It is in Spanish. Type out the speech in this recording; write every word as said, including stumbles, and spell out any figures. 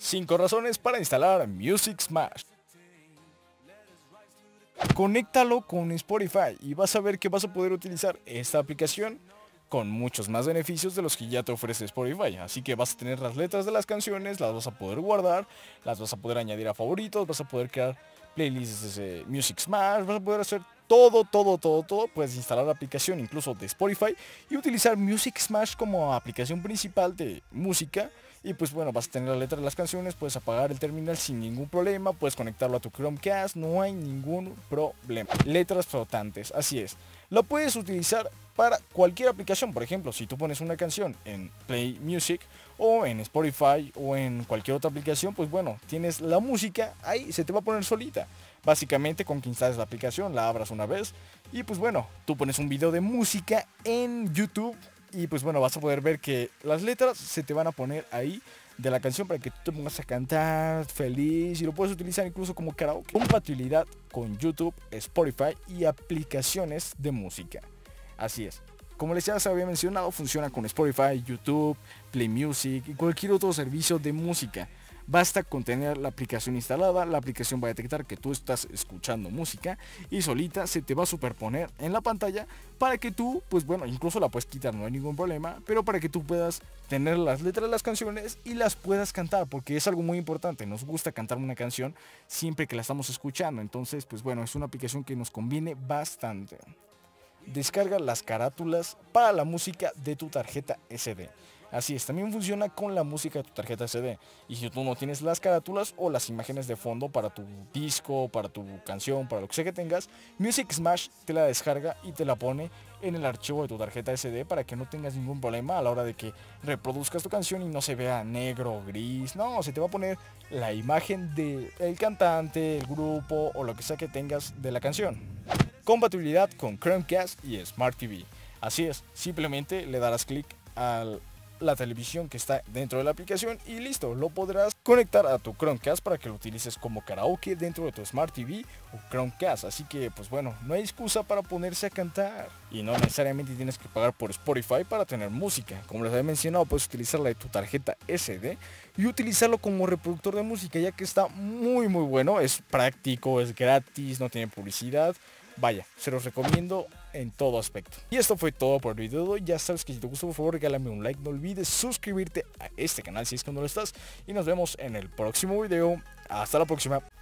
cinco razones para instalar Music Smash. Conéctalo con Spotify y vas a ver que vas a poder utilizar esta aplicación con muchos más beneficios de los que ya te ofrece Spotify. Así que vas a tener las letras de las canciones, las vas a poder guardar, las vas a poder añadir a favoritos, vas a poder crear playlists de Music Smash, vas a poder hacer todo, todo, todo, todo. Puedes instalar la aplicación incluso de Spotify y utilizar Music Smash como aplicación principal de música. Y pues bueno, vas a tener la letra de las canciones, puedes apagar el terminal sin ningún problema, puedes conectarlo a tu Chromecast, no hay ningún problema. Letras flotantes, así es. Lo puedes utilizar para cualquier aplicación. Por ejemplo, si tú pones una canción en Play Music o en Spotify o en cualquier otra aplicación, pues bueno, tienes la música ahí, se te va a poner solita. Básicamente con que instales la aplicación, la abras una vez y pues bueno, tú pones un video de música en YouTube y pues bueno, vas a poder ver que las letras se te van a poner ahí de la canción para que tú te pongas a cantar feliz y lo puedes utilizar incluso como karaoke. Compatibilidad con YouTube, Spotify y aplicaciones de música. Así es. Como les ya se había mencionado, funciona con Spotify, YouTube, Play Music y cualquier otro servicio de música. Basta con tener la aplicación instalada, la aplicación va a detectar que tú estás escuchando música y solita se te va a superponer en la pantalla para que tú, pues bueno, incluso la puedes quitar, no hay ningún problema, pero para que tú puedas tener las letras de las canciones y las puedas cantar, porque es algo muy importante, nos gusta cantar una canción siempre que la estamos escuchando, entonces pues bueno, es una aplicación que nos conviene bastante. Descarga las carátulas para la música de tu tarjeta ese de. Así es, también funciona con la música de tu tarjeta ese de. Y si tú no tienes las carátulas o las imágenes de fondo para tu disco, para tu canción, para lo que sea que tengas, Music Smash te la descarga y te la pone en el archivo de tu tarjeta ese de para que no tengas ningún problema a la hora de que reproduzcas tu canción y no se vea negro o gris. No, se te va a poner la imagen del cantante, el grupo o lo que sea que tengas de la canción. Compatibilidad con Chromecast y Smart T V. Así es, simplemente le darás clic a la televisión que está dentro de la aplicación y listo, lo podrás conectar a tu Chromecast para que lo utilices como karaoke dentro de tu Smart T V o Chromecast. Así que pues bueno, no hay excusa para ponerse a cantar y no necesariamente tienes que pagar por Spotify para tener música. Como les había mencionado, puedes utilizarla de tu tarjeta ese de y utilizarlo como reproductor de música, ya que está muy muy bueno, es práctico, es gratis, no tiene publicidad. Vaya, se los recomiendo en todo aspecto. Y esto fue todo por el video de hoy. Ya sabes que si te gustó, por favor regálame un like. No olvides suscribirte a este canal si es que no lo estás. Y nos vemos en el próximo video. Hasta la próxima.